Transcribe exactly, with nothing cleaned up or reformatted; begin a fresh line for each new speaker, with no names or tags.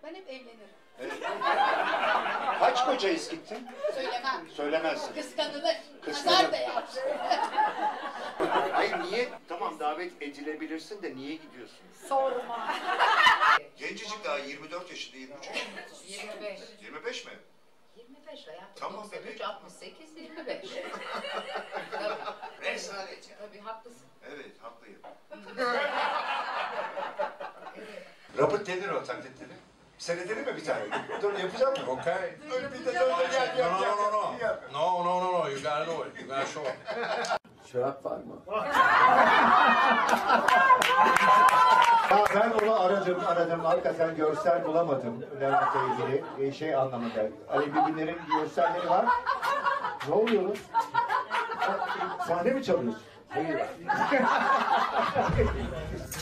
Ben hep evlenirim.
Evet. Kaç koca eskittin?
Söylemem.
Söylemezsin.
Kıskanılır.
Kıskanılır.
Kızar da yer.
Hayır niye? Tamam davet edilebilirsin de niye gidiyorsun?
Sorma.
Gencecik daha yirmi dört yaşında, yirmi üç yaşında.
yirmi beş.
yirmi beş mi?
yirmi beş hayatım.
Tamam
doksan üç,
bebek.
altmış sekiz, yirmi beş. Tabii.
Rezalet ya.
Tabii haklısın.
Evet haklıyım. Robert De Niro taklitleri. Sen edelim mi bir tane? Dur yapacağım mı?
Okay.
Dur bir de dur dur gel gel
No,
gel.
no, no, no.
Gel.
No, no, no, no. You gotta do it. You gotta show it.
Şarap var mı? Ya ben onu aradım, aradım. Hakikaten görsel bulamadım Levent'le ilgili. Şey anlamında. Ali Bilginler'in görselleri var. Ne oluyoruz? Sahne mi çalıyorsun? Hayır.